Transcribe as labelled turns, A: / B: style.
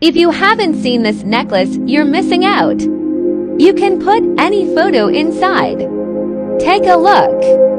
A: If you haven't seen this necklace, you're missing out. You can put any photo inside. Take a look.